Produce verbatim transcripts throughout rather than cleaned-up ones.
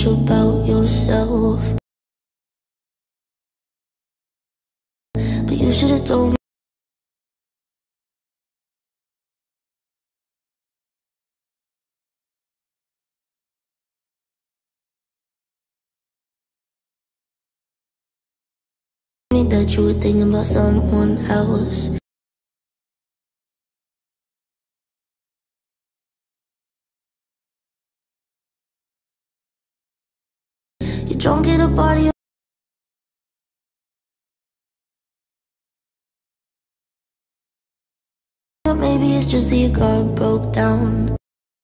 much about yourself, but you should have told me that you were thinking about someone else. You're drunk at a party, or maybe it's just that your car broke down.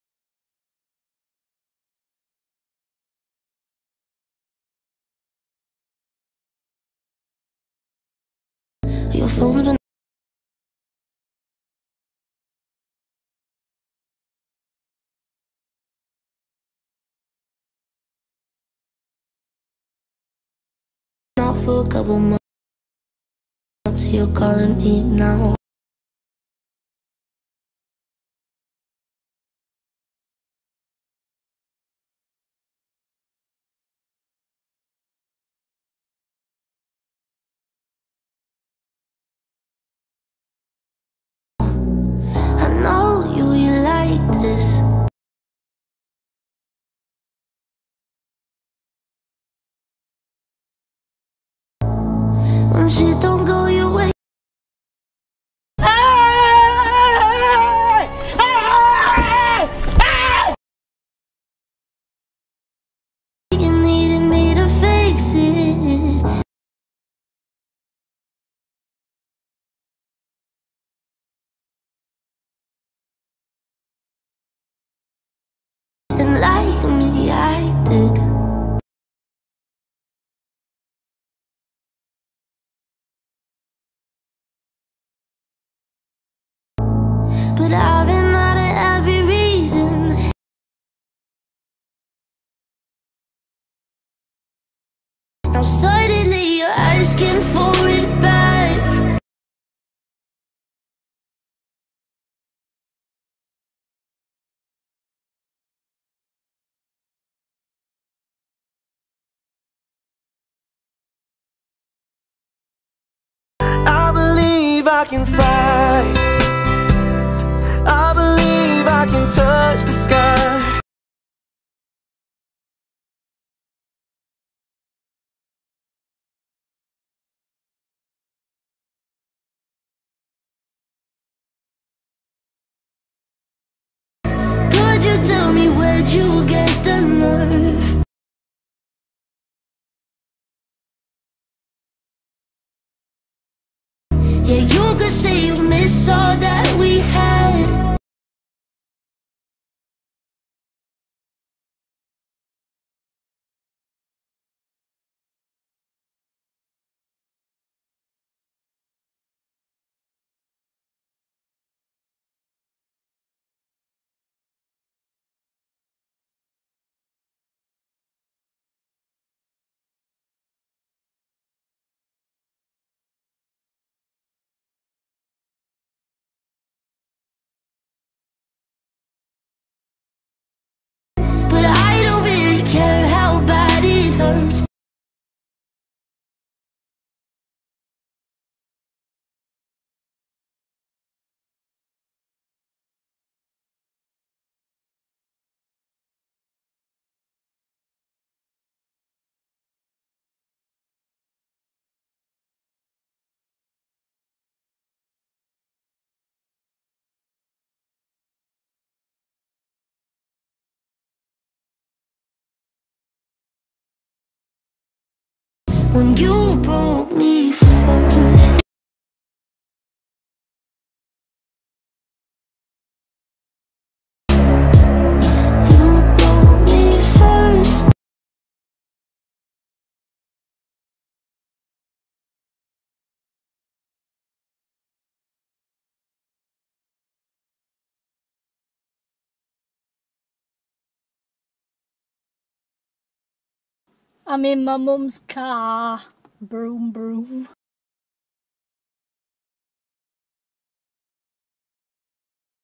Your phone's been out for a couple months, you're calling me now. I know you, you like this. When shit don't go your way, you needed me to fix it. And like me, I did. But I've been out of every reason. Now suddenly you're asking for it back. I believe I can fly. I believe I can touch the sky. Could you tell me where'd you get the nerve? Yeah, you could say you miss all that we had. But I don't really care how bad it hurts. When you broke me first, you broke me first. I'm in my mum's car. Broom, broom.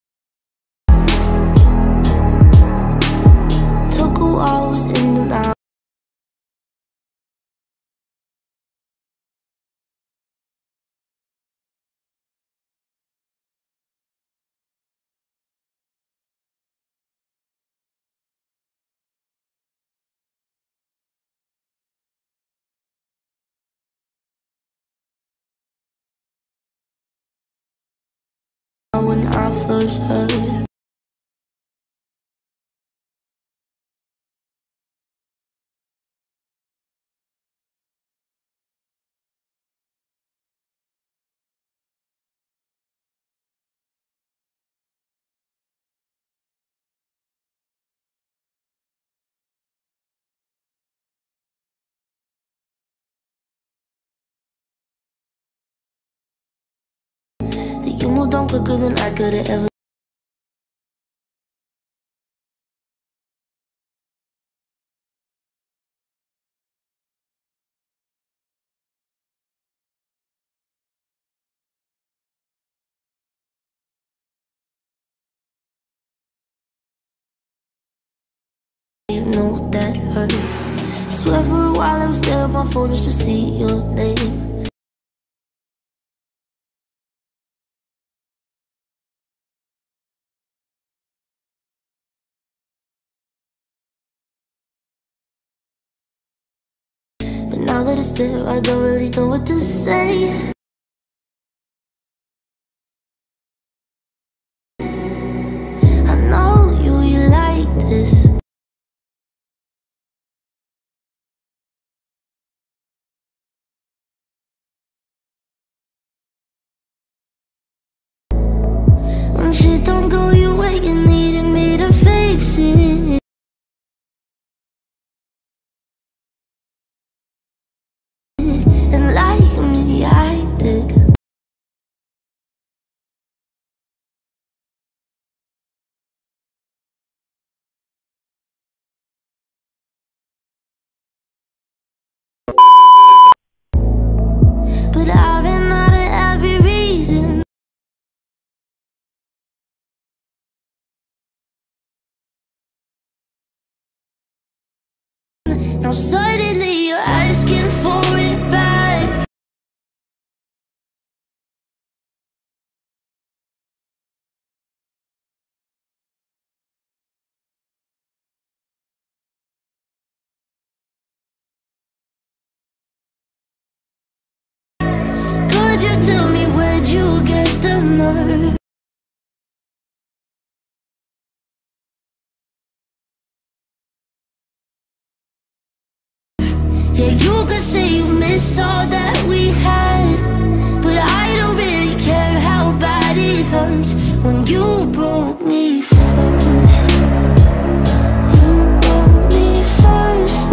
Took a while, was in and out. first heard. That you moved on quicker than I could have ever. You know that hurt. Swear for a while I was there on my phone just to see your name. But now that it's there, I don't really know what to say. I know you, you like this. When shit don't go your way, you needed me to face it. And like me, I did. But I ran out of every reason. Now suddenly you're asking for it back. Could you tell me where'd you get the nerve? Yeah, you could say you miss all that we had, but I don't really care how bad it hurts when you broke me first. You broke me first.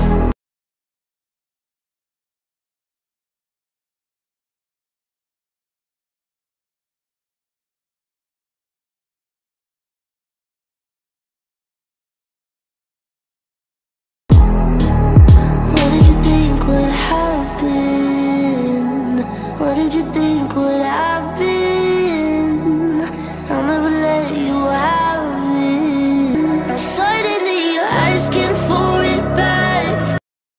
What did you think would happen? What did you think would happen? I'll never let you have it. Now suddenly you're asking for it back.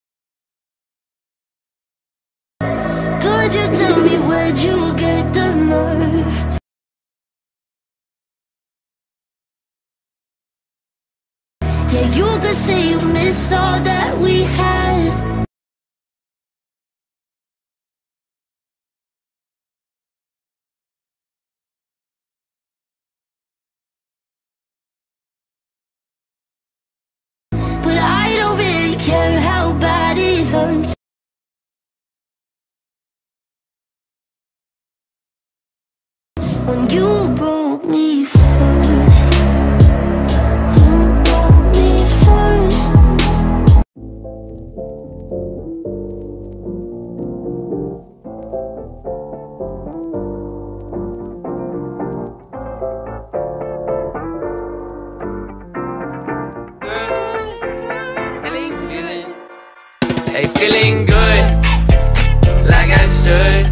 Could you tell me where'd you get the nerve? Yeah, you could say you miss all that we had. But I don't really care how bad it hurts when you broke me first. You broke me first. Hey, feeling good, like I should.